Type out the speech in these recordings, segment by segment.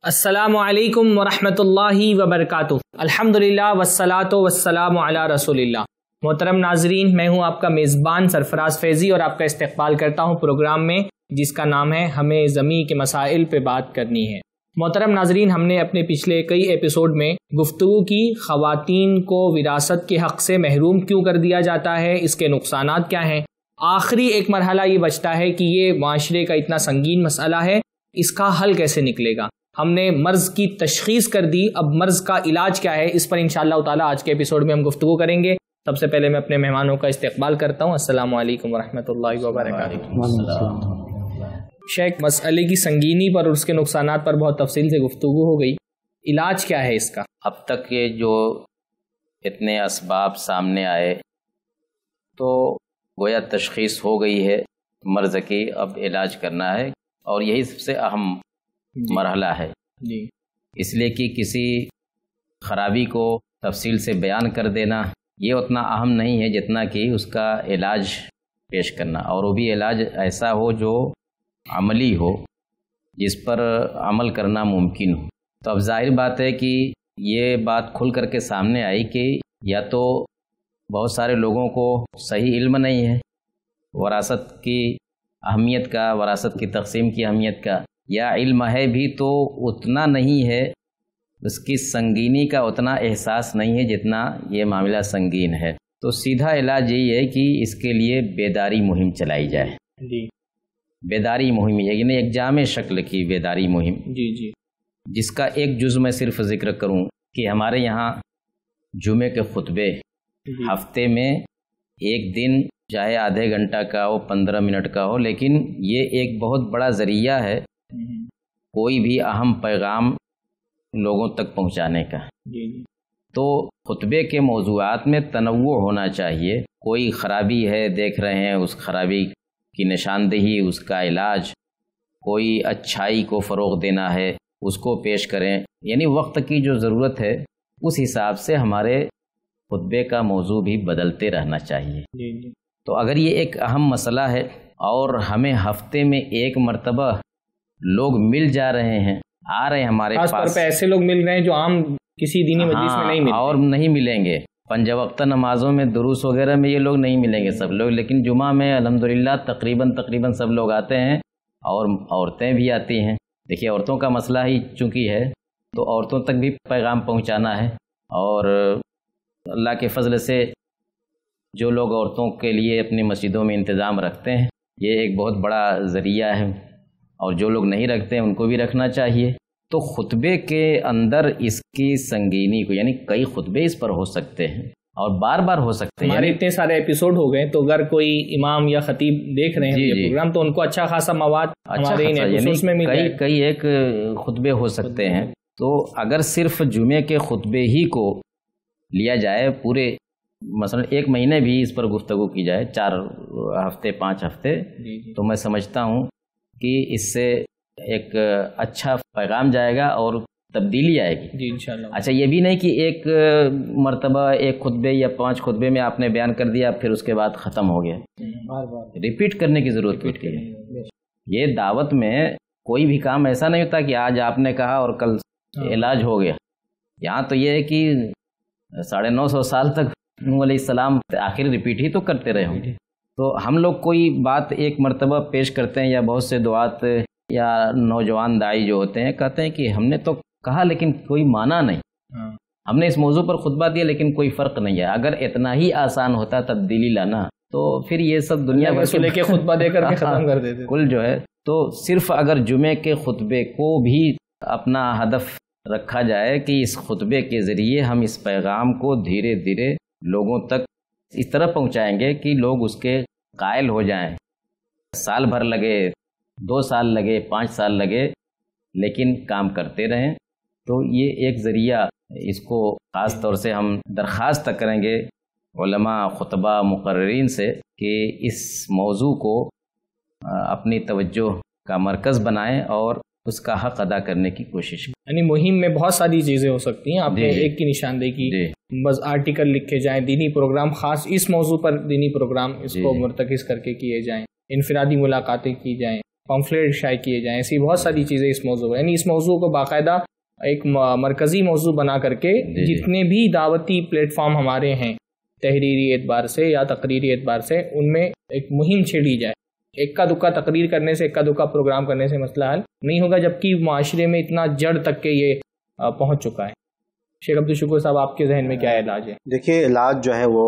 السلام علیکم ورحمۃ اللہ وبرکاتہ۔ الحمدللہ والصلاۃ والسلام علی رسول اللہ۔ محترم ناظرین، میں ہوں آپ کا میزبان سرفراز فیضی اور آپ کا استقبال کرتا ہوں پروگرام میں جس کا نام ہے ہمیں زمین کے مسائل پہ بات کرنی ہے۔ محترم ناظرین، ہم نے اپنے پچھلے کئی ایپیسوڈ میں گفتگو کی خواتین کو وراثت کے حق سے محروم کیوں کر دیا جاتا ہے، اس کے نقصانات کیا ہیں۔ آخری ایک مرحلہ یہ بچتا ہے کہ یہ معاشرے کا اتنا سنگین مسئلہ ہے، اس کا حل کیسے نکلے گا۔ ہم نے مرض کی تشخیص کر دی، اب مرض کا علاج کیا ہے، اس پر انشاءاللہ تعالی آج کے ایپیسوڈ میں ہم گفتگو کریں گے۔ سب سے پہلے میں اپنے مہمانوں کا استقبال کرتا ہوں۔ السلام علیکم ورحمۃ اللہ وبرکاتہ۔ شیخ، مسئلے کی سنگینی پر اور اس کے نقصانات پر بہت تفصیل سے گفتگو ہو گئی، علاج کیا ہے اس کا؟ اب تک یہ جو اتنے اسباب سامنے آئے تو گویا تشخیص ہو گئی ہے مرض کی، اب علاج کرنا ہے، اور یہی سب سے اہم مرحلہ ہے جی، اس لیے کہ کسی خرابی کو تفصیل سے بیان کر دینا یہ اتنا اہم نہیں ہے جتنا کہ اس کا علاج پیش کرنا، اور وہ بھی علاج ایسا ہو جو عملی ہو، جس پر عمل کرنا ممکن ہو۔ تو اب ظاہر بات ہے کہ یہ بات کھل کر کے سامنے آئی کہ یا تو بہت سارے لوگوں کو صحیح علم نہیں ہے وراثت کی اہمیت کا، وراثت کی تقسیم کی اہمیت کا، یا علم ہے بھی تو اتنا نہیں ہے، اس کی سنگینی کا اتنا احساس نہیں ہے جتنا یہ معاملہ سنگین ہے۔ تو سیدھا علاج یہی ہے کہ اس کے لیے بیداری مہم چلائی جائے۔ جی، بیداری مہم یعنی ایک جامع شکل کی بیداری مہم، جی، جس کا ایک جز میں صرف ذکر کروں کہ ہمارے یہاں جمعے کے خطبے ہفتے میں ایک دن چاہے آدھے گھنٹہ کا ہو، 15 منٹ کا ہو، لیکن یہ ایک بہت بڑا ذریعہ ہے کوئی بھی اہم پیغام لوگوں تک پہنچانے کا۔ تو خطبے کے موضوعات میں تنوع ہونا چاہیے۔ کوئی خرابی ہے دیکھ رہے ہیں، اس خرابی کی نشاندہی، اس کا علاج، کوئی اچھائی کو فروغ دینا ہے اس کو پیش کریں، یعنی وقت کی جو ضرورت ہے اس حساب سے ہمارے خطبے کا موضوع بھی بدلتے رہنا چاہیے۔ تو اگر یہ ایک اہم مسئلہ ہے اور ہمیں ہفتے میں ایک مرتبہ لوگ مل جا رہے ہیں، آ رہے ہیں ہمارے پاس، خاص طور پہ ایسے لوگ مل رہے ہیں جو عام کسی دینی مجلس میں نہیں ملتے اور نہیں ملیں گے، پنج وقتہ نمازوں میں دروس وغیرہ میں یہ لوگ نہیں ملیں گے سب لوگ، لیکن جمعہ میں الحمدللہ تقریباً سب لوگ آتے ہیں، اور عورتیں بھی آتی ہیں۔ دیکھیے، عورتوں کا مسئلہ ہی چونکہ ہے تو عورتوں تک بھی پیغام پہنچانا ہے، اور اللہ کے فضل سے جو لوگ عورتوں کے لیے اپنی مسجدوں میں انتظام رکھتے ہیں یہ ایک بہت بڑا ذریعہ ہے، اور جو لوگ نہیں رکھتے ہیں ان کو بھی رکھنا چاہیے۔ تو خطبے کے اندر اس کی سنگینی کو، یعنی کئی خطبے اس پر ہو سکتے ہیں اور بار بار ہو سکتے ہیں، ہمارے اتنے سارے ایپیسوڈ ہو گئے، تو اگر کوئی امام یا خطیب دیکھ رہے ہیں یہ پروگرام تو ان کو اچھا خاصا مواد ہمارے ان ایپیسوڈز میں مل جائے، کئی ایک خطبے ہو سکتے ہیں۔ تو اگر صرف جمعے کے خطبے ہی کو لیا جائے، پورے مثلا ایک مہینے بھی اس پر گفتگو کی جائے، 4 ہفتے 5 ہفتے، تو میں سمجھتا ہوں کہ اس سے ایک اچھا پیغام جائے گا اور تبدیلی آئے گی۔ جی انشاءاللہ۔ اچھا، یہ بھی نہیں کہ ایک مرتبہ ایک خطبے یا 5 خطبے میں آپ نے بیان کر دیا پھر اس کے بعد ختم ہو گیا، ریپیٹ کرنے کی ضرورت پڑتی ہے۔ یہ دعوت میں کوئی بھی کام ایسا نہیں ہوتا کہ آج آپ نے کہا اور کل علاج ہو گیا۔ یہاں تو یہ ہے کہ 950 سال تک نوح علیہ السلام آخر ریپیٹ ہی تو کرتے رہے ہوں گے۔ تو ہم لوگ کوئی بات ایک مرتبہ پیش کرتے ہیں، یا بہت سے دعات یا نوجوان داعی جو ہوتے ہیں کہتے ہیں کہ ہم نے تو کہا لیکن کوئی مانا نہیں، ہم نے اس موضوع پر خطبہ دیا لیکن کوئی فرق نہیں ہے۔ اگر اتنا ہی آسان ہوتا تبدیلی لانا تو پھر یہ سب دنیا بھر لے کے خطبہ دے کر کے ختم کر دیتے کل جو ہے۔ تو صرف اگر جمعے کے خطبے کو بھی اپنا ہدف رکھا جائے کہ اس خطبے کے ذریعے ہم اس پیغام کو دھیرے دھیرے لوگوں تک اس طرح پہنچائیں گے کہ لوگ اس کے قائل ہو جائیں، سال بھر لگے، 2 سال لگے، 5 سال لگے، لیکن کام کرتے رہیں۔ تو یہ ایک ذریعہ، اس کو خاص طور سے ہم درخواست کریں گے علماء، خطبہ، مقررین سے کہ اس موضوع کو اپنی توجہ کا مرکز بنائیں اور اس کا حق ادا کرنے کی کوشش کریں۔ یعنی مہم میں بہت ساری چیزیں ہو سکتی ہیں، آپ نے ایک کی نشاندہی کی، بس آرٹیکل لکھے جائیں، دینی پروگرام، خاص اس موضوع پر دینی پروگرام اس کو مرتکز کر کے کیے جائیں، انفرادی ملاقاتیں کی جائیں، پمفلیٹ شائع کیے جائیں، ایسی بہت ساری چیزیں اس موضوع میں، یعنی اس موضوع کو باقاعدہ ایک مرکزی موضوع بنا کر کے جتنے بھی دعوتی پلیٹ فارم ہمارے ہیں تحریری اعتبار سے یا تقریری اعتبار سے، ان میں ایک مہم چھیڑی جائے. ایک کا دکا تقریر کرنے سے، ایک کا دکا پروگرام کرنے سے مسئلہ حل نہیں ہوگا، جبکہ معاشرے میں اتنا جڑ تک کہ یہ پہنچ چکا ہے. شیخ عبدالشکور صاحب، آپ کے ذہن میں کیا علاج ہے؟ دیکھیے، علاج جو ہے وہ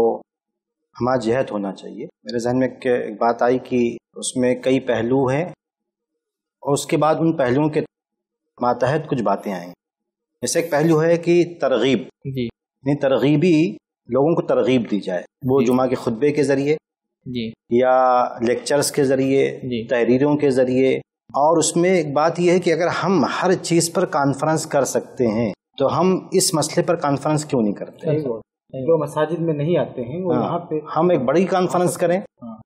ہمہ ہونا چاہیے. میرے ذہن میں ایک بات آئی کہ اس میں کئی پہلو ہیں، اور اس کے بعد ان پہلوؤں کے ماتحت کچھ باتیں آئیں. جیسے ایک پہلو ہے کہ ترغیب، یعنی ترغیبی لوگوں کو ترغیب دی جائے، وہ جمعہ کے خطبے کے ذریعے یا لیکچرز کے ذریعے، تحریروں کے ذریعے. اور اس میں ایک بات یہ ہے کہ اگر ہم ہر چیز پر کانفرنس کر سکتے ہیں تو ہم اس مسئلے پر کانفرنس کیوں نہیں کرتے؟ جو مساجد میں نہیں آتے ہیں وہ یہاں پہ ہم ایک بڑی کانفرنس کریں.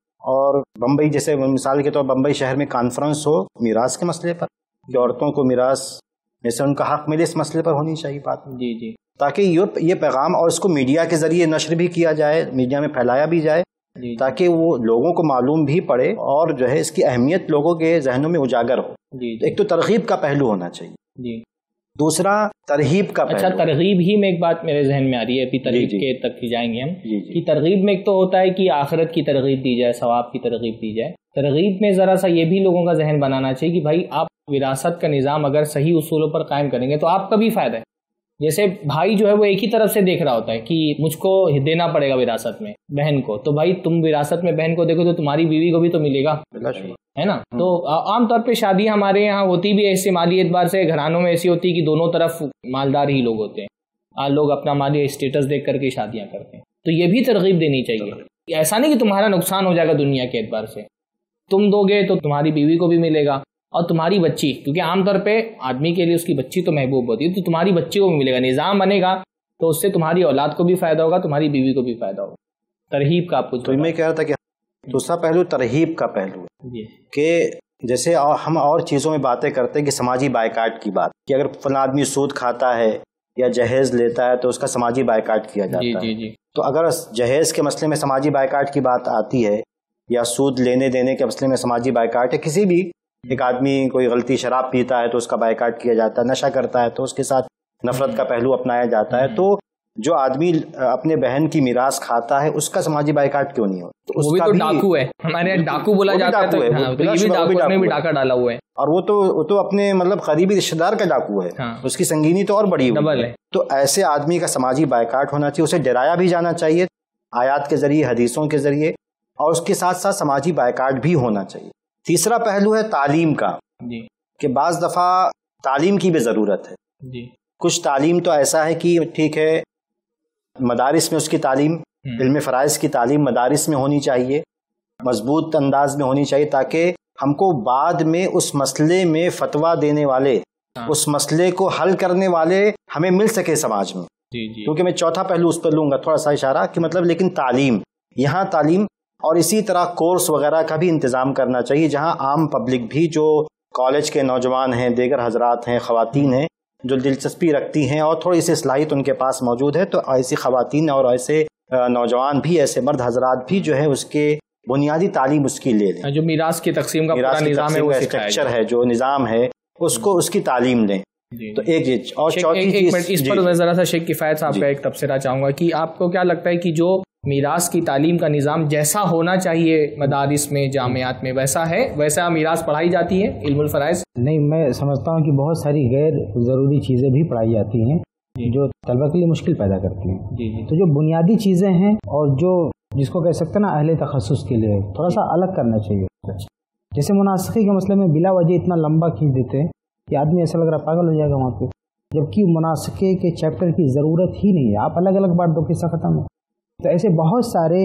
اور بمبئی جیسے مثال کے طور بمبئی شہر میں کانفرنس ہو میراث کے مسئلے پر، کہ عورتوں کو میراث جیسے ان کا حق ملے، اس مسئلے پر ہونی چاہیے بات. تاکہ یہ پیغام، اور اس کو میڈیا کے ذریعے نشر بھی کیا جائے، میڈیا میں پھیلایا بھی جائے، تاکہ وہ لوگوں کو معلوم بھی پڑے اور جو ہے اس کی اہمیت لوگوں کے ذہنوں میں اجاگر ہو. ایک تو ترغیب کا پہلو ہونا چاہیے، دوسرا ترغیب کا پہلو. اچھا، ترغیب ہی میں ایک بات میرے ذہن میں آ رہی ہے، ابھی ترغیب کے تک جائیں گے ہم. کہ ترغیب میں ایک تو ہوتا ہے کہ آخرت کی ترغیب دی جائے، ثواب کی ترغیب دی جائے. ترغیب میں ذرا سا یہ بھی لوگوں کا ذہن بنانا چاہیے کہ بھائی آپ وراثت کا نظام اگر صحیح اصولوں پر قائم کریں گے تو آپ کا بھی فائدہ ہے. جیسے بھائی جو ہے وہ ایک ہی طرف سے دیکھ رہا ہوتا ہے کہ مجھ کو دینا پڑے گا وراثت میں بہن کو، تو بھائی تم وراثت میں بہن کو دیکھو تو تمہاری بیوی کو بھی تو ملے گا، ہے نا. تو عام طور پہ شادیاں ہمارے یہاں ہوتی بھی ایسے مالی اعتبار سے گھرانوں میں ایسی ہوتی کہ دونوں طرف مالدار ہی لوگ ہوتے ہیں، لوگ اپنا مالی اسٹیٹس دیکھ کر کے شادیاں کرتے ہیں. تو یہ بھی ترغیب دینی چاہیے. ایسا نہیں کہ تمہارا نقصان ہو جائے گا دنیا کے اعتبار سے، تم دو گے تو تمہاری بیوی کو بھی ملے گا اور تمہاری بچی، کیونکہ عام طور پہ آدمی کے لیے اس کی بچی تو محبوب ہوتی ہے، تو تمہاری بچی کو بھی ملے گا. نظام بنے گا تو اس سے تمہاری اولاد کو بھی فائدہ ہوگا، تمہاری بیوی کو بھی فائدہ ہوگا. ترغیب کا آپ کچھ؟ تو میں کہہ رہا تھا کہ دوسرا پہلو ترغیب کا پہلو ہے کہ جیسے ہم اور چیزوں میں باتیں کرتے ہیں کہ سماجی بائیکاٹ کی بات، کہ اگر فلاں آدمی سود کھاتا ہے یا جہیز لیتا ہے تو اس کا سماجی بائیکاٹ کیا جاتا ہے. تو اگر جہیز کے مسئلے میں سماجی بائیکاٹ کی بات آتی ہے یا سود لینے دینے کے مسئلے میں سماجی بائیکاٹ ہے، کسی بھی ایک آدمی کوئی غلطی شراب پیتا ہے تو اس کا بائیکاٹ کیا جاتا ہے، نشہ کرتا ہے تو اس کے ساتھ نفرت کا پہلو اپنایا جاتا ہے. تو جو آدمی اپنے بہن کی میراث کھاتا ہے اس کا سماجی بائیکاٹ کیوں نہیں ہو؟ وہ بھی تو ڈاکو ہے، ہمارے یہاں ڈاکو بولا جاتا ہے، اس نے بھی ڈاکہ ڈالا ہوا ہے، اور وہ تو اپنے مطلب قریبی رشتہ دار کا ڈاکو ہے، اس کی سنگینی تو اور بڑی ڈبل ہے. تو ایسے آدمی کا سماجی بائیکاٹ ہونا چاہیے، اسے ڈرایا بھی جانا چاہیے آیات کے ذریعے، حدیثوں کے ذریعے، اور اس کے ساتھ ساتھ سماجی بائیکاٹ بھی ہونا چاہیے. تیسرا پہلو ہے تعلیم کا، کہ بعض دفعہ تعلیم کی بھی ضرورت ہے. کچھ تعلیم تو ایسا ہے کہ ٹھیک ہے مدارس میں اس کی تعلیم، علم فرائض کی تعلیم مدارس میں ہونی چاہیے، مضبوط انداز میں ہونی چاہیے، تاکہ ہم کو بعد میں اس مسئلے میں فتویٰ دینے والے، اس مسئلے کو حل کرنے والے ہمیں مل سکے سماج میں. کیونکہ میں چوتھا پہلو اس پر لوں گا تھوڑا سا اشارہ، کہ مطلب لیکن تعلیم، یہاں تعلیم، اور اسی طرح کورس وغیرہ کا بھی انتظام کرنا چاہیے، جہاں عام پبلک بھی، جو کالج کے نوجوان ہیں، دیگر حضرات ہیں، خواتین ہیں جو دلچسپی رکھتی ہیں اور تھوڑی سی صلاحیت ان کے پاس موجود ہے، تو ایسی خواتین اور ایسے نوجوان بھی، ایسے مرد حضرات بھی جو ہے اس کے بنیادی تعلیم اس کی لے لیں. جو میراث کی تقسیم کا پورا نظام ہے، وہ اسٹرکچر ہے، جو نظام ہے، اس کو اس کی تعلیم لیں. تو ایک اور چوتھی چیز، اس پر میں ذرا سا شیخ کفایت صاحب کا ایک تبصرہ چاہوں گا کہ آپ کو کیا لگتا ہے کہ جو میراث کی تعلیم کا نظام جیسا ہونا چاہیے مدارس میں، جامعات میں، ویسا ہے، ویسا میراث پڑھائی جاتی ہے علم الفرائض؟ نہیں، میں سمجھتا ہوں کہ بہت ساری غیر ضروری چیزیں بھی پڑھائی جاتی ہیں جو طلبہ کے لیے مشکل پیدا کرتی ہیں. تو جو بنیادی چیزیں ہیں اور جو جس کو کہہ سکتے ہیں نا اہل تخصص کے لیے تھوڑا سا الگ کرنا چاہیے. جیسے مناسخی کے مسئلے میں بلا وجہ اتنا لمبا کھینچ دیتے ہیں کہ آدمی ایسا لگ رہا پاگل ہو جائے گا وہاں پہ، جبکہ مناسخے کے چیپٹر کی ضرورت ہی نہیں ہے، آپ الگ الگ بات دو قصہ ختم ہے. تو ایسے بہت سارے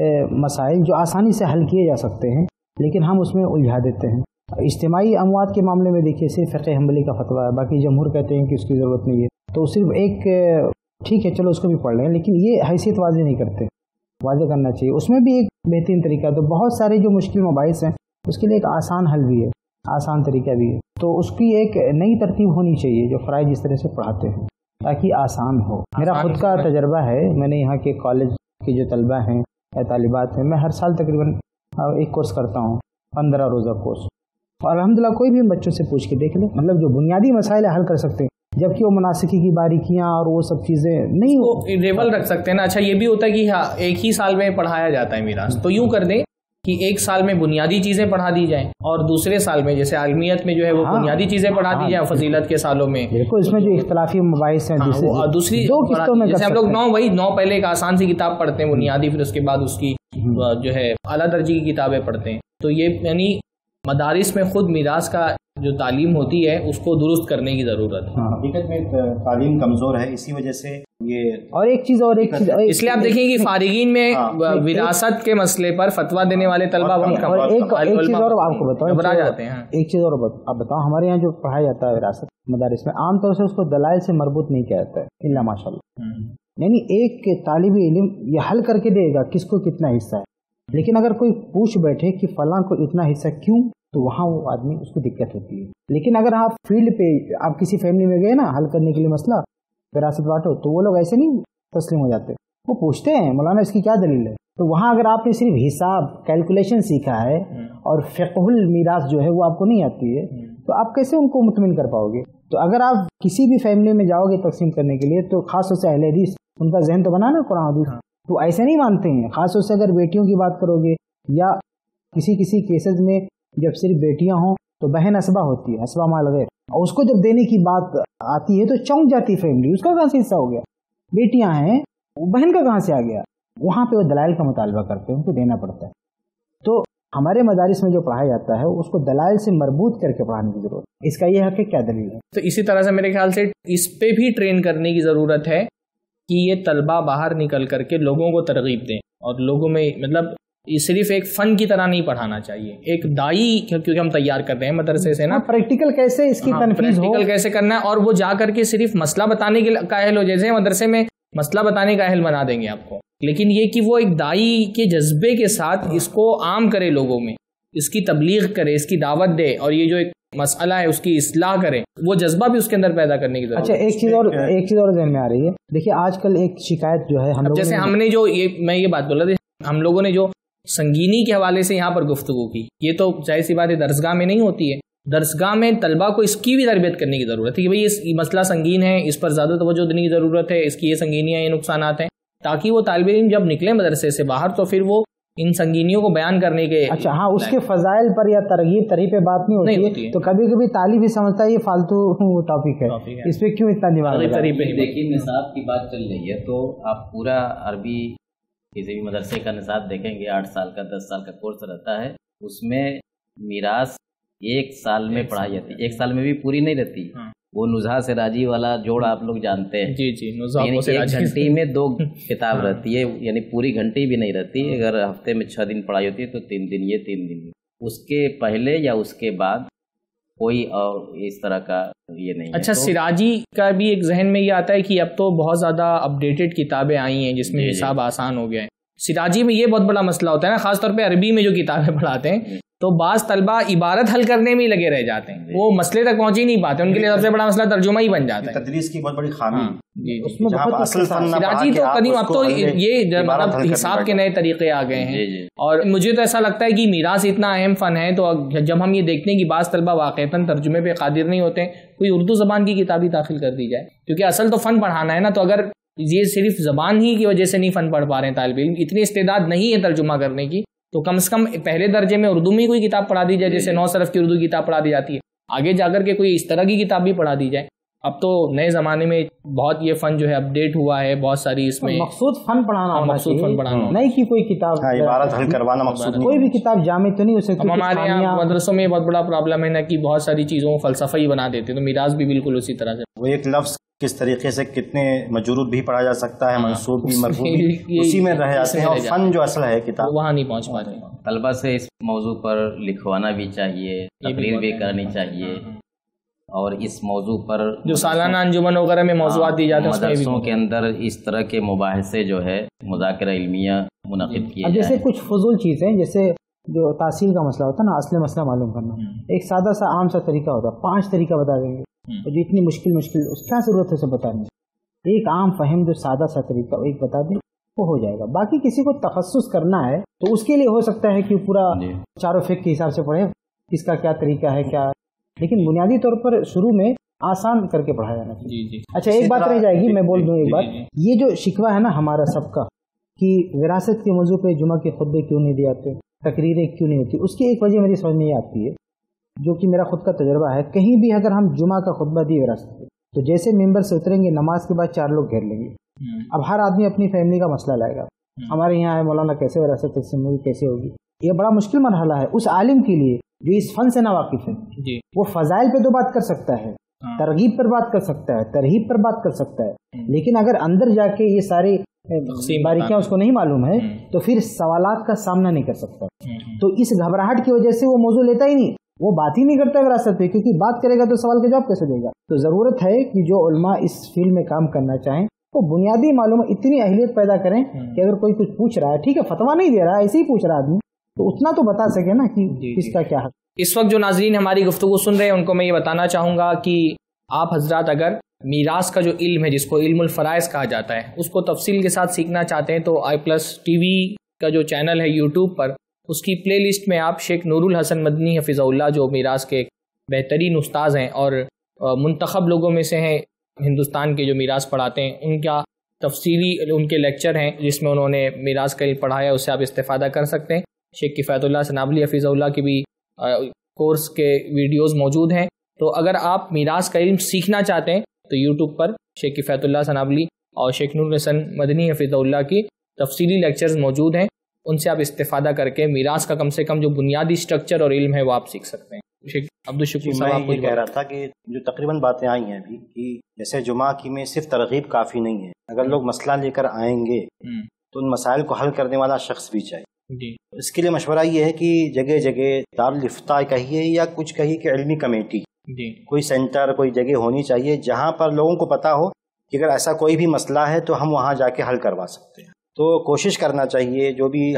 مسائل جو آسانی سے حل کیے جا سکتے ہیں لیکن ہم اس میں الجھا دیتے ہیں. اجتماعی اموات کے معاملے میں دیکھیے صرف فقہ حنبلی کا فتویٰ ہے، باقی جمہور کہتے ہیں کہ اس کی ضرورت نہیں ہے. تو صرف ایک ٹھیک ہے چلو اس کو بھی پڑھ لیں، لیکن یہ حیثیت واضح نہیں کرتے. واضح کرنا چاہیے، اس میں بھی ایک بہترین طریقہ. تو بہت سارے جو مشکل مباحث ہیں اس کے لیے ایک آسان حل بھی ہے، آسان طریقہ بھی ہے. تو اس کی ایک نئی ترتیب ہونی چاہیے جو فرائض جس طرح سے پڑھاتے ہیں تاکہ آسان ہو. میرا خود کا تجربہ ہے، میں نے یہاں کے کالج کے جو طلبہ ہیں یا طالبات ہیں، میں ہر سال تقریباً ایک کورس کرتا ہوں، 15 روزہ کورس. اور الحمدللہ کوئی بھی بچوں سے پوچھ کے دیکھ لیں، مطلب جو بنیادی مسائل حل کر سکتے ہیں، جبکہ وہ مناسکی کی باریکیاں اور وہ سب چیزیں نہیں ریول رکھ سکتے ہیں نا. اچھا یہ بھی ہوتا ہے کہ ہاں ایک ہی سال میں پڑھایا جاتا ہے میراث، تو یوں کر دیں کہ ایک سال میں بنیادی چیزیں پڑھا دی جائیں اور دوسرے سال میں جیسے عالمیت میں جو ہے وہ بنیادی چیزیں پڑھا دی جائیں فضیلت کے سالوں میں. بالکل، اس میں جو اختلافی مباحث ہیں دوسری جیسے ہم لوگ 9 پہلے ایک آسان سی کتاب پڑھتے ہیں بنیادی، پھر اس کے بعد اس کی جو ہے اعلیٰ درجے کی کتابیں پڑھتے ہیں. تو یہ یعنی مدارس میں خود میراث کا جو تعلیم ہوتی ہے اس کو درست کرنے کی ضرورت ہے. حقیقت میں تعلیم کمزور ہے، اسی وجہ سے یہ اور ایک چیز اس لیے آپ دیکھیں کہ فارغین میں وراثت کے مسئلے پر فتویٰ دینے والے طلبہ ایک چیز اور آپ کو بتاؤں، گھبرا جاتے ہیں. ایک چیز اور آپ بتاؤ، ہمارے یہاں جو پڑھایا جاتا ہے وراثت مدارس میں عام طور سے اس کو دلائل سے مربوط نہیں کیا جاتا ہے الا ماشاء اللہ. یعنی ایک طالب علم یہ حل کر کے دے گا کس کو کتنا حصہ ہے، لیکن اگر کوئی پوچھ بیٹھے کہ فلاں کو اتنا حصہ کیوں، تو وہاں وہ آدمی اس کو دقت ہوتی ہے. لیکن اگر آپ فیلڈ پہ آپ کسی فیملی میں گئے نا حل کرنے کے لیے مسئلہ وراثت بانٹو، تو وہ لوگ ایسے نہیں تسلیم ہو جاتے، وہ پوچھتے ہیں مولانا اس کی کیا دلیل ہے. تو وہاں اگر آپ نے صرف حساب کیلکولیشن سیکھا ہے اور فقہ المیراث جو ہے وہ آپ کو نہیں آتی ہے، تو آپ کیسے ان کو مطمئن کر پاؤ گے. تو اگر آپ کسی بھی فیملی میں جاؤ گے تقسیم کرنے کے لیے، تو خاص طور سے اہل حدیث ان کا ذہن تو بنا نا قرآن حدیث، تو ایسے نہیں مانتے ہیں. خاص طور سے اگر بیٹیوں کی بات کرو گے یا کسی کیسز میں جب صرف بیٹیاں ہوں تو بہن اسبا ہوتی ہے، اسبا مال غیر، اور اس کو جب دینے کی بات آتی ہے تو چونک جاتی فیملی، اس کا کہاں سے حصہ ہو گیا، بیٹیاں ہیں بہن کا کہاں سے آ گیا. وہاں پہ وہ دلائل کا مطالبہ کرتے ہیں، ان کو دینا پڑتا ہے. تو ہمارے مدارس میں جو پڑھایا جاتا ہے اس کو دلائل سے مربوط کر کے پڑھانے کی ضرورت ہے. اس کا یہ حق ہے کیا دلیل ہے. تو اسی طرح سے میرے خیال سے اس پہ بھی ٹرین کرنے کی ضرورت ہے کہ یہ طلبہ باہر نکل کر کے لوگوں کو ترغیب دیں، اور لوگوں میں مطلب یہ صرف ایک فن کی طرح نہیں پڑھانا چاہیے. ایک دائی کیونکہ ہم تیار کر رہے ہیں مدرسے سے نا، پریکٹیکل کیسے اس کی تنفیذ ہو، پریکٹیکل کیسے کرنا ہے، اور وہ جا کر کے صرف مسئلہ بتانے کے قائل ہو. جیسے مدرسے میں مسئلہ بتانے کا اہل بنا دیں گے آپ کو، لیکن یہ کہ وہ ایک دائی کے جذبے کے ساتھ اس کو عام کرے، لوگوں میں اس کی تبلیغ کرے، اس کی دعوت دے، اور یہ جو ایک مسئلہ ہے اس کی اصلاح کرے، وہ جذبہ بھی اس کے اندر پیدا کرنے کی ضرورت. اچھا ایک چیز اور ذہن میں آ رہی ہے. دیکھیے آج کل ایک شکایت جو ہے جیسے ہم نے جو میں یہ بات بولا تھا، ہم لوگوں نے جو سنگینی کے حوالے سے یہاں پر گفتگو کی، یہ تو ظاہر سی بات ہے درسگاہ میں نہیں ہوتی ہے. درسگاہ میں طلبہ کو اس کی بھی تربیت کرنے کی ضرورت ہے کہ بھئی یہ مسئلہ سنگین ہے، اس پر زیادہ توجہ دینے کی ضرورت ہے، اس کی یہ سنگینیاں، یہ نقصانات ہیں، تاکہ وہ طالب علم جب نکلے مدرسے سے باہر تو پھر وہ ان سنگینیوں کو بیان کرنے کے. اچھا ہاں، اس کے فضائل پر یا ترغیب پہ بات نہیں ہوتی ہے، تو کبھی کبھی طالب ہی سمجھتا ہے یہ فالتو ٹاپک ہے، اس پہ کیوں اتنا دماغ. دیکھیے نصاب کی بات چل رہی ہے تو آپ پورا عربی کسی بھی مدرسے کا نصاب دیکھیں گے، 8 سال کا 10 سال کا کورس رہتا ہے، اس میں میراث 1 سال میں پڑھائی جاتی ہے. 1 سال میں بھی پوری نہیں رہتی. وہ نزہہ سے راجی والا جوڑ آپ لوگ جانتے ہیں، جی یعنی 1 گھنٹے میں 2 کتاب رہتی ہے، یعنی پوری گھنٹی بھی نہیں رہتی. اگر ہفتے میں 6 دن پڑھائی ہوتی ہے تو 3 دن یہ 3 دن یہ. اس کے پہلے یا اس کے بعد کوئی اور اس طرح کا یہ نہیں. اچھا سراجی کا بھی ایک ذہن میں یہ آتا ہے کہ اب تو بہت زیادہ اپڈیٹڈ کتابیں آئی ہیں جس میں حساب آسان ہو گیا ہے. سراجی میں یہ بہت بڑا مسئلہ ہوتا ہے نا، خاص طور پہ عربی میں جو کتابیں پڑھاتے ہیں تو بعض طلبہ عبارت حل کرنے میں ہی لگے رہ جاتے ہیں، وہ مسئلے تک پہنچ ہی نہیں پاتے. ان کے لیے سب سے بڑا مسئلہ ترجمہ ہی بن جاتا ہے. تدریس کی بہت بڑی خامی. سراجی تو قدیم، اب تو یہ مطلب حساب کے نئے طریقے آ گئے ہیں. اور مجھے تو ایسا لگتا ہے کہ میراث اتنا اہم فن ہے، تو جب ہم یہ دیکھتے ہیں کہ بعض طلبہ واقعتاً ترجمے پہ قادر نہیں ہوتے ہیں، کوئی اردو زبان کی کتابی داخل کر دی جائے، کیونکہ اصل تو فن پڑھانا ہے نا. تو اگر یہ صرف زبان ہی کی وجہ سے نہیں فن پڑھ پا رہے ہیں طالب علم، اتنی استعداد نہیں ہے ترجمہ کرنے کی، تو کم سے کم پہلے درجے میں اردو میں کوئی کتاب پڑھا دی جائے، جیسے 9 صرف کی اردو کتاب پڑھا دی جاتی ہے، آگے جا کر کے کوئی اس طرح کی کتاب بھی پڑھا دی جائے. اب تو نئے زمانے میں بہت یہ فن جو ہے اپڈیٹ ہوا ہے، بہت ساری اس میں مقصود فن پڑھانا، مقصود فن پڑھانا، نہیں کہ کوئی کتاب عبارت حل کروانا مقصود، کوئی بھی کتاب جامع تو نہیں ہو سکتی. ہمارے یہاں مدرسوں میں بہت بڑا پرابلم ہے نا کہ بہت ساری چیزوں کو فلسفہ ہی بنا دیتے، تو میراث بھی بالکل اسی طرح سے. وہ ایک لفظ کس طریقے سے کتنے مجرود بھی پڑھا جا سکتا ہے، منصوب بھی مرفوع بھی، اسی میں رہ جاتے ہیں، اور فن جو اصل ہے کتاب وہاں نہیں پہنچ پاتے. طلبہ سے اس موضوع پر لکھوانا بھی چاہیے، تقریر بھی کرنی چاہیے، اور اس موضوع پر جو سالانہ انجمن وغیرہ میں موضوعات دی جاتے ہیں مدرسوں کے اندر اس طرح کے مباحثے جو ہے مذاکرہ علمیہ منعقد کیے. جیسے کچھ فضول چیزیں، جیسے جو تحصیل کا مسئلہ ہوتا ہے نا، اصل مسئلہ معلوم کرنا، ایک سادہ سا عام سا طریقہ ہوتا ہے، 5 طریقہ بتا دیں گے، اور جو اتنی مشکل اس کیا ضرورت ہے اسے بتانے. ایک عام فہم جو سادہ سا طریقہ ایک بتا دیں وہ ہو جائے گا. باقی کسی کو تخصص کرنا ہے تو اس کے لیے ہو سکتا ہے کہ پورا چاروں فقہ کے حساب سے پڑھے، کس کا کیا طریقہ ہے کیا، لیکن بنیادی طور پر شروع میں آسان کر کے پڑھایا جانا چاہیے۔ اچھا ایک بات رہ جائے گی، میں بول دوں ایک بات، یہ جو شکوہ ہے نا ہمارا سب کا کہ وراثت کے موضوع پہ جمعہ کے خطبے کیوں نہیں دیے جاتے، تقریریں کیوں نہیں ہوتی، اس کی ایک وجہ میری سمجھ نہیں آتی ہے، جو کہ میرا خود کا تجربہ ہے۔ کہیں بھی اگر ہم جمعہ کا خطبہ دیے وراثت پہ، تو جیسے ممبر سے اتریں گے نماز کے بعد 4 لوگ گھیر لیں گے۔ اب ہر آدمی اپنی فیملی کا مسئلہ لائے گا، ہمارے یہاں ہے مولانا کیسے وراثت تقسیم ہوگی، کیسے ہوگی۔ یہ بڑا مشکل مرحلہ ہے اس عالم کے لیے جو اس فن سے ناواقف ہے۔ وہ فضائل پہ تو بات کر سکتا ہے، ترغیب پر بات کر سکتا ہے، ترہیب پر بات کر سکتا ہے، لیکن اگر اندر جا کے یہ ساری باریکیاں اس کو نہیں معلوم ہے تو پھر سوالات کا سامنا نہیں کر سکتا۔ تو اس گھبراہٹ کی وجہ سے وہ موضوع لیتا ہی نہیں، وہ بات ہی نہیں کرتا وراثت پہ، کیونکہ بات کرے گا تو سوال کا جواب کیسے دے گا۔ تو ضرورت ہے کہ جو علماء اس فیلڈ میں کام کرنا چاہیں وہ بنیادی معلومات اتنی اہلیت پیدا کریں کہ اگر کوئی کچھ پوچھ رہا ہے، ٹھیک ہے فتویٰ نہیں دے رہا ہے، ایسے ہی پوچھ رہا آدمی، تو اتنا تو بتا سکے نا کہ کس کا کیا حق۔ اس وقت جو ناظرین ہماری گفتگو سن رہے ہیں ان کو میں یہ بتانا چاہوں گا کہ آپ حضرات اگر میراث کا جو علم ہے جس کو علم الفرائض کہا جاتا ہے اس کو تفصیل کے ساتھ سیکھنا چاہتے ہیں تو i+TV کا جو چینل ہے یوٹیوب پر، اس کی پلے لسٹ میں آپ شیخ نور الحسن مدنی حفظہ اللہ جو میراث کے بہترین استاذ ہیں اور منتخب لوگوں میں سے ہیں ہندوستان کے جو میراث پڑھاتے ہیں، ان کا تفصیلی ان کے لیکچر ہیں جس میں انہوں نے میراث کا علم پڑھایا، اس سے آپ استفادہ کر سکتے ہیں۔ شیخ کفایت اللہ سنابلی حفظہ اللہ کی بھی کورس کے ویڈیوز موجود ہیں، تو اگر آپ میراث کا علم سیکھنا چاہتے ہیں تو یوٹیوب پر شیخ کفایت اللہ سنابلی اور شیخ نور الحسن مدنی حفظہ اللہ کی تفصیلی لیکچرز موجود ہیں، ان سے آپ استفادہ کر کے میراث کا کم سے کم جو بنیادی اسٹرکچر اور علم ہے وہ آپ سیکھ سکتے ہیں۔ شیخ عبدالشکور صاحب میں یہ کہہ رہا تھا کہ جو تقریباً باتیں آئی ہیں ابھی کہ جیسے جمعہ کی میں صرف ترغیب کافی نہیں ہے، اگر لوگ مسئلہ لے کر آئیں گے تو ان مسائل کو حل کرنے والا شخص بھی چاہیے۔ اس کے لیے مشورہ یہ ہے کہ جگہ جگہ دارالافتاء کہیے یا کچھ کہیے کہ علمی کمیٹی، کوئی سینٹر کوئی جگہ ہونی چاہیے جہاں پر لوگوں کو پتا ہو کہ اگر ایسا کوئی بھی مسئلہ ہے تو ہم وہاں جا کے حل کروا سکتے ہیں۔ تو کوشش کرنا چاہیے جو بھی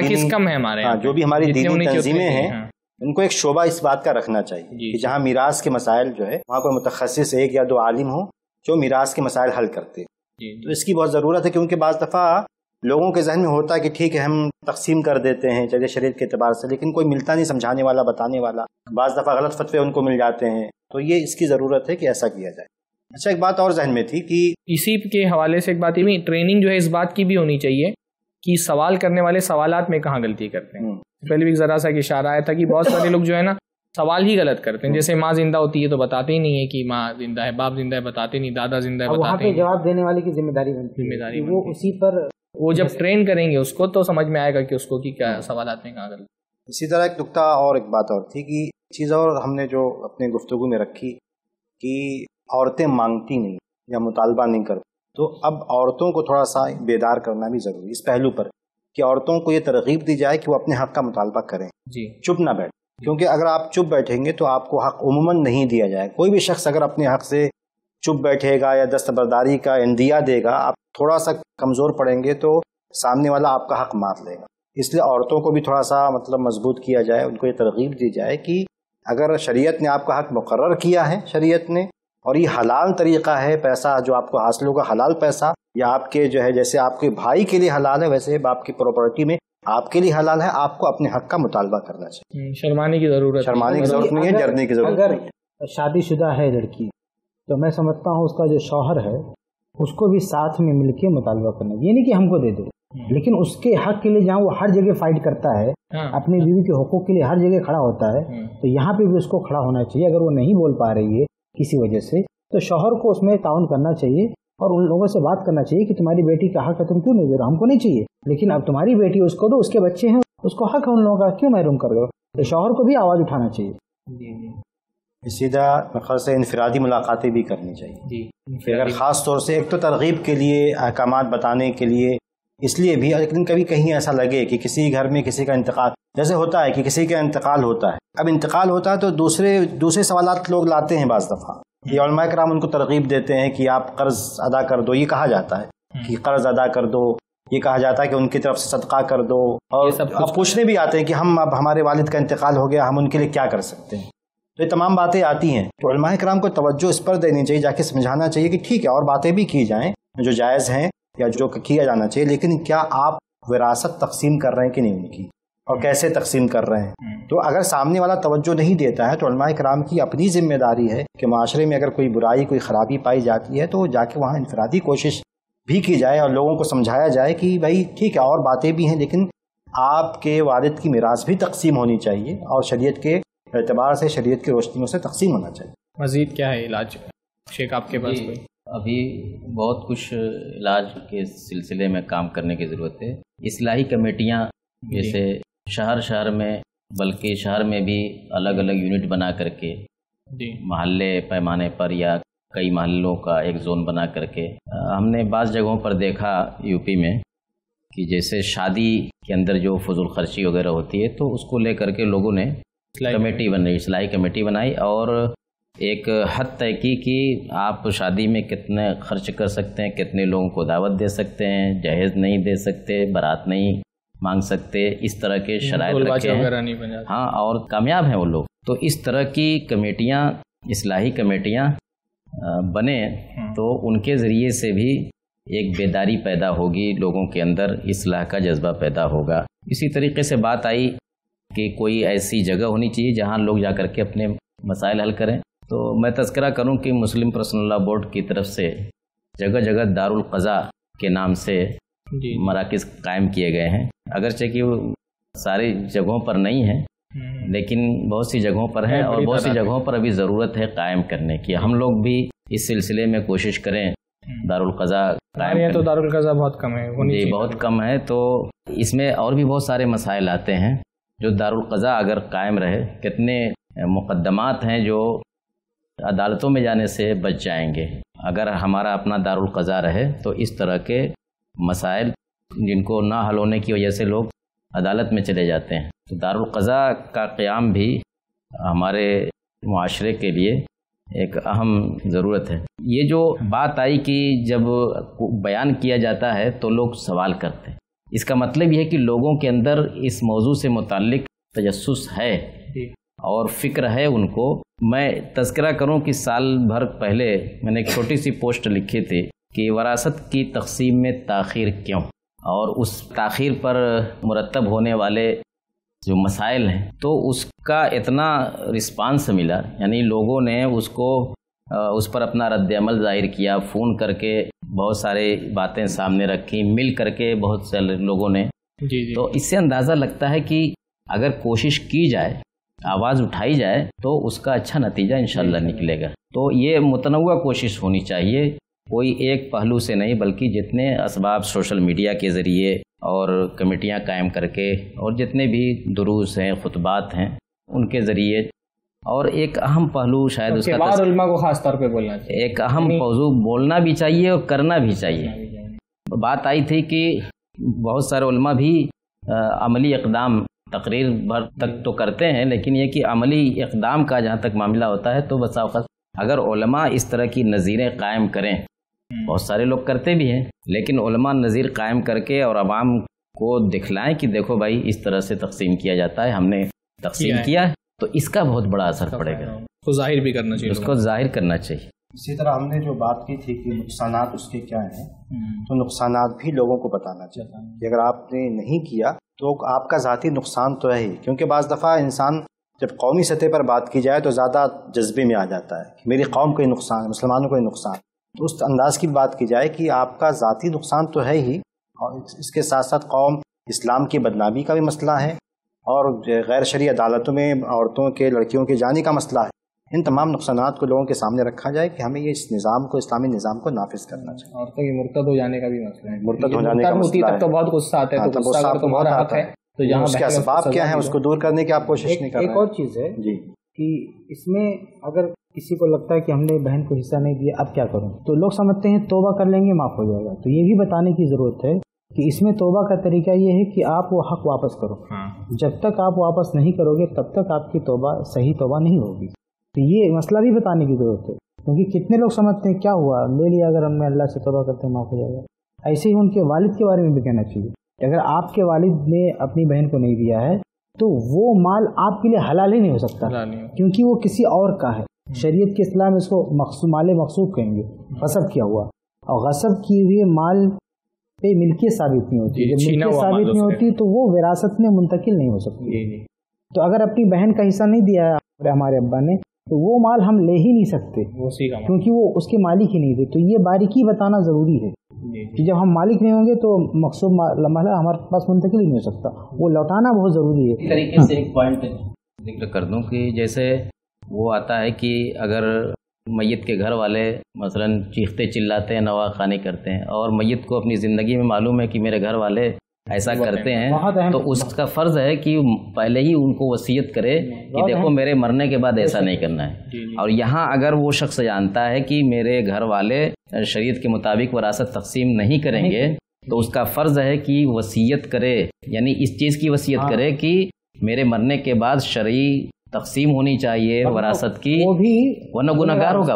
جو بھی ہماری دینی تنظیمیں ہیں ان کو ایک شعبہ اس بات کا رکھنا چاہیے کہ جہاں میراث کے مسائل جو ہے وہاں کوئی متخصص 1 یا 2 عالم ہوں جو میراث کے مسائل حل کرتے ہیں۔ تو اس کی بہت ضرورت ہے، کیونکہ بعض دفعہ لوگوں کے ذہن میں ہوتا ہے کہ ٹھیک ہے ہم تقسیم کر دیتے ہیں چلے شریعت کے اعتبار سے، لیکن کوئی ملتا نہیں سمجھانے والا بتانے والا، بعض دفعہ غلط فتوے ان کو مل جاتے ہیں، تو یہ اس کی ضرورت ہے کہ ایسا کیا جائے۔ اچھا ایک بات اور ذہن میں تھی کہ اسی کے حوالے سے ایک بات یہ بھی ٹریننگ جو ہے اس بات کی بھی ہونی چاہیے کہ سوال کرنے والے سوالات میں کہاں غلطی کرتے ہیں۔ پہلے بھی ذرا سا اشارہ آیا تھا کہ بہت سارے لوگ جو ہے نا سوال ہی غلط کرتے ہیں، جیسے ماں زندہ ہوتی ہے تو بتاتے ہی نہیں ہے کہ ماں زندہ ہے، باپ زندہ ہے بتاتے نہیں، دادا زندہ ہے بتاتے نہیں۔ جواب دینے والے کی ذمہ داری بنتی ہے، وہ اسی پر وہ جب ٹرین کریں گے اس کو تو سمجھ میں آئے گا کہ اس کو کہ کیا سوالات میں کہاں غلط۔ اسی طرح ایک نکتہ اور ایک بات اور تھی کہ چیز اور ہم نے جو اپنے گفتگو میں رکھی کہ عورتیں مانگتی نہیں یا مطالبہ نہیں کرتی، تو اب عورتوں کو تھوڑا سا بیدار کرنا بھی ضروری ہے اس پہلو پر کہ عورتوں کو یہ ترغیب دی جائے کہ وہ اپنے حق کا مطالبہ کریں، چپ نہ بیٹھیں، کیونکہ اگر آپ چپ بیٹھیں گے تو آپ کو حق عموماً نہیں دیا جائے۔ کوئی بھی شخص اگر اپنے حق سے چپ بیٹھے گا یا دستبرداری کا اندیا دے گا، آپ تھوڑا سا کمزور پڑیں گے تو سامنے والا آپ کا حق مار لے گا۔ اس لیے عورتوں کو بھی تھوڑا سا مضبوط کیا جائے، ان کو یہ ترغیب دی جائے کہ اگر شریعت نے آپ کا حق مقرر کیا ہے، شریعت نے، اور یہ حلال طریقہ ہے، پیسہ جو آپ کو حاصل ہوگا حلال پیسہ، یا آپ کے جو ہے جیسے آپ کے بھائی کے لیے حلال ہے ویسے آپ کی پراپرٹی میں آپ کے لیے حلال ہے، آپ کو اپنے حق کا مطالبہ کرنا چاہیے۔ شرمانے کی ضرورت نہیں ہے، ڈرنے کی ضرورت نہیں ہے۔ اگر شادی شدہ ہے لڑکی تو میں سمجھتا ہوں اس کا جو شوہر ہے اس کو بھی ساتھ میں مل کے مطالبہ کرنا، یہ نہیں کہ ہم کو دے دے، لیکن اس کے حق کے لیے جہاں وہ ہر جگہ فائٹ کرتا ہے، اپنی بیوی کے حقوق کے لیے ہر جگہ کھڑا ہوتا ہے، تو یہاں پہ بھی اس کو کھڑا ہونا چاہیے۔ اگر وہ نہیں بول پا رہی ہے کسی وجہ سے تو شوہر کو اس میں تعاون کرنا چاہیے اور ان لوگوں سے بات کرنا چاہیے کہ تمہاری بیٹی کا حق ہے، تم کیوں نہیں دے رہے، ہم کو نہیں چاہیے، لیکن اب تمہاری بیٹی اس کو دو، اس کے بچے ہیں، اس کو حق ہے ان لوگوں کا، کیوں محروم کر دو؟ تو شوہر کو بھی آواز اٹھانا چاہیے۔ سیدھا خاص انفرادی ملاقاتیں بھی کرنی چاہیے، اگر خاص طور سے ایک تو ترغیب کے لیے، احکامات بتانے کے لیے، اس لیے بھی، لیکن کبھی کہیں ایسا لگے کہ کسی گھر میں کسی کا انتقال، جیسے ہوتا ہے کہ کسی کا انتقال ہوتا ہے، اب انتقال ہوتا ہے تو دوسرے سوالات لوگ لاتے ہیں، بعض دفعہ یہ علماء کرام ان کو ترغیب دیتے ہیں کہ آپ قرض ادا کر دو، یہ کہا جاتا ہے کہ قرض ادا کر دو، یہ کہا جاتا ہے کہ ان کی طرف سے صدقہ کر دو، اور اب پوچھنے بھی آتے ہیں کہ اب ہمارے والد کا انتقال ہو گیا، ہم ان کے لیے کیا کر سکتے ہیں۔ تو یہ تمام باتیں آتی ہیں، تو علماء کرام کو توجہ اس پر دینی چاہیے، جا کے سمجھانا چاہیے کہ ٹھیک ہے اور باتیں بھی کی جائیں جو جائز ہیں یا جو کیا جانا چاہیے، لیکن کیا آپ وراثت تقسیم کر رہے ہیں کہ نہیں ان کی، اور کیسے تقسیم کر رہے ہیں. تو اگر سامنے والا توجہ نہیں دیتا ہے تو علماء کرام کی اپنی ذمہ داری ہے کہ معاشرے میں اگر کوئی برائی کوئی خرابی پائی جاتی ہے تو جا کے وہاں انفرادی کوشش بھی کی جائے اور لوگوں کو سمجھایا جائے کہ بھائی ٹھیک ہے اور باتیں بھی ہیں لیکن آپ کے والد کی میراث بھی تقسیم ہونی چاہیے اور شریعت کے اعتبار سے شریعت کی روشنیوں سے تقسیم ہونا چاہیے. مزید کیا ہے علاج شیخ آپ کے پاس؟ ابھی بہت کچھ علاج کے سلسلے میں کام کرنے کی ضرورت ہے. اصلاحی کمیٹیاں جیسے شہر میں بلکہ شہر میں بھی الگ الگ یونٹ بنا کر کے محلے پیمانے پر یا کئی محلوں کا ایک زون بنا کر کے ہم نے بعض جگہوں پر دیکھا یو پی میں کہ جیسے شادی کے اندر جو فضول خرچی وغیرہ ہوتی ہے تو اس کو لے کر کے لوگوں نے کمیٹی بنائی، اصلاحی کمیٹی بنائی اور ایک حد طے کی کہ آپ شادی میں کتنے خرچ کر سکتے ہیں، کتنے لوگوں کو دعوت دے سکتے ہیں، جہیز نہیں دے سکتے، بارات نہیں مانگ سکتے، اس طرح کے شرائط رکھے ہیں. ہاں اور کامیاب ہیں وہ لوگ. تو اس طرح کی کمیٹیاں، اصلاحی کمیٹیاں بنے تو ان کے ذریعے سے بھی ایک بیداری پیدا ہوگی، لوگوں کے اندر اصلاح کا جذبہ پیدا ہوگا. اسی طریقے سے بات آئی کہ کوئی ایسی جگہ ہونی چاہیے جہاں لوگ جا کر کے اپنے مسائل حل کریں. تو میں تذکرہ کروں کہ مسلم پرسنل لاء بورڈ کی طرف سے جگہ جگہ دارالقضاء کے نام سے مراکز قائم کیے گئے ہیں. اگرچہ کہ وہ ساری جگہوں پر نہیں ہیں لیکن بہت سی جگہوں پر ہیں اور بہت سی جگہوں پر ابھی ضرورت ہے قائم کرنے کی. ہم لوگ بھی اس سلسلے میں کوشش کریں دارالقضاء قائم. تو دارالقضاء بہت کم ہے. جی بہت کم ہے. تو اس میں اور بھی بہت سارے مسائل آتے ہیں جو دارالقضاء اگر قائم رہے، کتنے مقدمات ہیں جو عدالتوں میں جانے سے بچ جائیں گے اگر ہمارا اپنا دارالقضاء رہے. تو اس طرح کے مسائل جن کو نہ حل ہونے کی وجہ سے لوگ عدالت میں چلے جاتے ہیں. تو دارالقضاء کا قیام بھی ہمارے معاشرے کے لیے ایک اہم ضرورت ہے. یہ جو بات آئی کہ جب بیان کیا جاتا ہے تو لوگ سوال کرتے ہیں، اس کا مطلب یہ ہے کہ لوگوں کے اندر اس موضوع سے متعلق تجسس ہے اور فکر ہے ان کو. میں تذکرہ کروں کہ سال بھر پہلے میں نے ایک چھوٹی سی پوسٹ لکھی تھی کہ وراثت کی تقسیم میں تاخیر کیوں، اور اس تاخیر پر مرتب ہونے والے جو مسائل ہیں تو اس کا اتنا رسپانس ملا، یعنی لوگوں نے اس پر اپنا رد عمل ظاہر کیا، فون کر کے بہت سارے باتیں سامنے رکھی، مل کر کے بہت سے لوگوں نے. تو اس سے اندازہ لگتا ہے کہ اگر کوشش کی جائے، آواز اٹھائی جائے تو اس کا اچھا نتیجہ انشاءاللہ نکلے گا. تو یہ متنوع کوشش ہونی چاہیے، کوئی ایک پہلو سے نہیں بلکہ جتنے اسباب سوشل میڈیا کے ذریعے اور کمیٹیاں قائم کر کے اور جتنے بھی دروس ہیں، خطبات ہیں، ان کے ذریعے. اور ایک اہم پہلو شاید اس کا علماء کو خاص طور پہ بولنا چاہیے، ایک اہم موضوع بولنا بھی چاہیے اور کرنا بھی چاہیے. بات آئی تھی کہ بہت سارے علماء بھی عملی اقدام تقریر بھر تک تو کرتے ہیں لیکن یہ کہ عملی اقدام کا جہاں تک معاملہ ہوتا ہے تو بس اوقات اگر علماء اس طرح کی نظیریں قائم کریں، بہت سارے لوگ کرتے بھی ہیں لیکن علماء نظیر قائم کر کے اور عوام کو دکھلائیں کہ دیکھو بھائی اس طرح سے تقسیم کیا جاتا ہے، ہم نے تقسیم کیا ہے، تو اس کا بہت بڑا اثر پڑے گا. اس کو ظاہر بھی کرنا چاہیے، اس کو ظاہر کرنا چاہیے. اسی طرح ہم نے جو بات کی تھی کہ نقصانات اس کے کیا ہیں، تو نقصانات بھی لوگوں کو بتانا چاہیے کہ اگر آپ نے نہیں کیا تو آپ کا ذاتی نقصان تو ہے ہی. کیونکہ بعض دفعہ انسان جب قومی سطح پر بات کی جائے تو زیادہ جذبے میں آ جاتا ہے کہ میری قوم کو نقصان، مسلمانوں کو نقصان. تو اس انداز کی بات کی جائے کہ آپ کا ذاتی نقصان تو ہے ہی اور اس کے ساتھ ساتھ قوم اسلام کی بدنامی کا بھی مسئلہ ہے اور غیر شرعی عدالتوں میں عورتوں کے، لڑکیوں کے جانے کا مسئلہ ہے. ان تمام نقصانات کو لوگوں کے سامنے رکھا جائے کہ ہمیں یہ اس نظام کو، اسلامی نظام کو نافذ کرنا چاہیے. عورتوں کی مرتد ہو جانے کا بھی مسئلہ ہے، مرتد ہو جانے کا مسئلہ ہے. تو بہت غصہ آتا ہے، تو غصہ اگر تمہارا حق ہے تو یہاں اس کے اسباب کیا ہیں اس کو دور کرنے کی آپ کوشش نہیں کر رہے ہیں. ایک اور چیز ہے جی کہ اس میں اگر کسی کو لگتا ہے کہ ہم نے بہن کو حصہ نہیں دیا اب کیا کروں، تو لوگ سمجھتے ہیں توبہ کر لیں گے معاف ہو جائے گا. تو یہ بھی بتانے کی ضرورت ہے کہ اس میں توبہ کا طریقہ یہ ہے کہ آپ وہ حق واپس کرو. جب تک آپ واپس نہیں کرو گے تب تک آپ کی توبہ صحیح توبہ نہیں ہوگی. تو یہ مسئلہ بھی بتانے کی ضرورت ہے کیونکہ کتنے لوگ سمجھتے ہیں کیا ہوا لے لیا، اگر ہم اللہ سے توبہ کرتے ہیں معاف ہو جائے گا. ایسے ہی ان کے والد کے بارے میں بھی کہنا چاہیے. اگر آپ کے والد نے اپنی بہن کو نہیں دیا ہے تو وہ مال آپ کے لیے حلال ہی نہیں ہو سکتا کیونکہ وہ کسی اور کا ہے. شریعت کے اسلام اس کو مال مغصوب کہیں گے، غصب کیا ہوا. اور غصب کیے ہوئے مال पे मिल्कियत साबित नहीं होती। जब मिल्कियत साबित नहीं होती तो वो विरासत में मुंतकिल नहीं हो सकती। तो अगर अपनी बहन का हिस्सा नहीं दिया है हमारे अब्बा ने तो वो माल हम ले ही नहीं सकते, क्योंकि वो उसके मालिक ही नहीं थे। तो ये बारीकी बताना ज़रूरी है कि जब हम मालिक नहीं होंगे तो मकसूद माल हमारे पास मुंतकिल ही नहीं हो सकता, वो लौटाना बहुत ज़रूरी है। इस तरीके से एक पॉइंट जिक्र कर दूं कि जैसे वो आता है कि अगर मैयत के घर वाले मसलन चीखते चिल्लाते हैं, नवाखानी करते हैं, और मैयत को अपनी ज़िंदगी में मालूम है कि मेरे घर वाले ऐसा करते हैं, तो उसका फ़र्ज़ है कि पहले ही उनको वसीयत करे कि देखो मेरे मरने के बाद ऐसा नहीं करना है। और यहाँ अगर वो शख्स जानता है कि मेरे घर वाले शरीयत के मुताबिक वरासत तकसीम नहीं करेंगे, तो उसका फ़र्ज़ है कि वसीयत करे, यानी इस चीज़ की वसीयत करे कि मेरे मरने के बाद शरई तकसीम होनी चाहिए वरासत की, वो भी वरना गुनहगार होगा।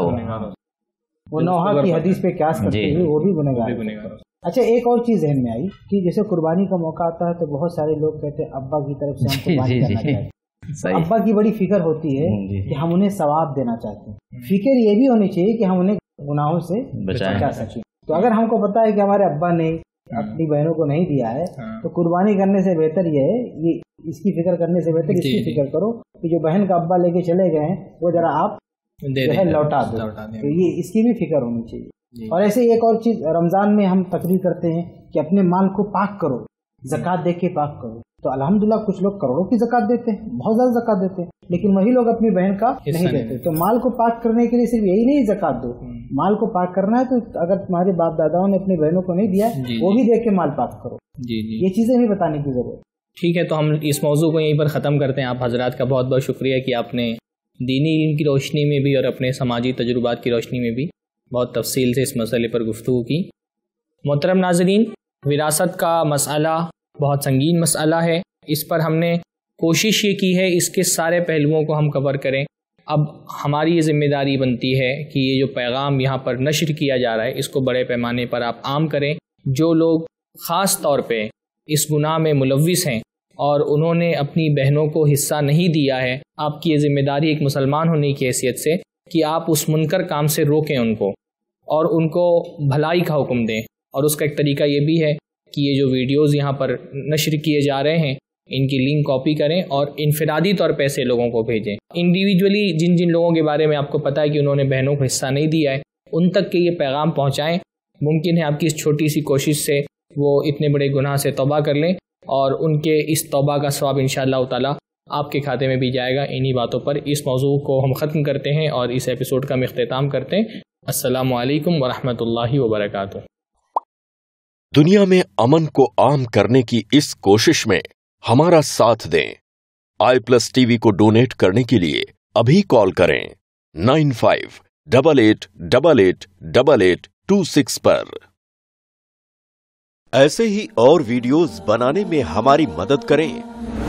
वो नौहा की हदीस पे क्यास करते हुए वो भी गुनहगार। अच्छा, एक और चीज़ ज़हन में आई कि जैसे कुर्बानी का मौका आता है तो बहुत सारे लोग कहते हैं अब्बा की तरफ से हम कुर्बानी करना चाहते हैं। अब्बा की बड़ी फिक्र होती है कि हम उन्हें सवाब देना चाहते हैं। फिक्र ये भी होनी चाहिए कि हम उन्हें गुनाहों से बचा सकें। तो अगर हमको पता है कि हमारे अब्बा ने अपनी बहनों को नहीं दिया है तो कुर्बानी करने से बेहतर ये है, ये इसकी फिक्र करने से बेहतर इसकी फिक्र करो कि जो बहन का अब्बा लेके चले गए हैं वो जरा आप लौटा दो। तो ये इसकी भी फिक्र होनी चाहिए। और ऐसे एक और चीज, रमजान में हम तकरीर करते हैं कि अपने माल को पाक करो, ज़कात दे के पाक करो। तो अल्हम्दुलिल्लाह कुछ लोग करोड़ों की ज़कात देते हैं, बहुत ज्यादा ज़कात देते हैं, लेकिन वही लोग अपनी बहन का नहीं देते। तो माल को पाक करने के लिए सिर्फ यही नहीं ज़कात दो, माल को पाक करना है तो अगर तुम्हारे बाप दादाओं ने अपनी बहनों को नहीं दिया वो भी दे के माल पाक करो। ये चीजें भी बताने की जरूरत। ठीक है, तो हम इस मौजू को यहीं पर ख़त्म करते हैं। आप हजरात का बहुत बहुत शुक्रिया कि आपने दीनी इल्म की रोशनी में भी और अपने समाजी तजुर्बात की रोशनी में भी बहुत तफसील से इस मसले पर गुफ्तगू की। मोहतरम नाज़रीन, विरासत का मसला बहुत संगीन मसला है। इस पर हमने कोशिश ये की है इसके सारे पहलुओं को हम कवर करें। अब हमारी ये ज़िम्मेदारी बनती है कि ये जो पैगाम यहाँ पर नश्र किया जा रहा है इसको बड़े पैमाने पर आप आम करें। जो लोग ख़ास तौर पे इस गुनाह में मुलव्विस हैं और उन्होंने अपनी बहनों को हिस्सा नहीं दिया है, आपकी ये ज़िम्मेदारी एक मुसलमान होने की हैसियत से कि आप उस मुनकर काम से रोकें उनको और उनको भलाई का हुक्म दें। और उसका एक तरीका ये भी है कि ये जो वीडियोज़ यहाँ पर नश्र किए जा रहे हैं इनकी लिंक कॉपी करें और इनफरादी तौर पर ऐसे लोगों को भेजें। इंडिविजुअली जिन जिन लोगों के बारे में आपको पता है कि उन्होंने बहनों को हिस्सा नहीं दिया है उन तक के ये पैगाम पहुँचाएँ। मुमकिन है आपकी इस छोटी सी कोशिश से वो इतने बड़े गुनाह से तौबा कर लें और उनके इस तौबा का सवाब इंशाअल्लाह ताला आपके खाते में भी जाएगा। इन्हीं बातों पर इस मौजू को हम ख़त्म करते हैं और इस एपिसोड का इख्तिताम करते हैं। अस्सलामु अलैकुम वरहमतुल्लाहि वबरकातुह। दुनिया में अमन को आम करने की इस कोशिश में हमारा साथ दें। iPlus TV को डोनेट करने के लिए अभी कॉल करें 9588888826 पर। ऐसे ही और वीडियोस बनाने में हमारी मदद करें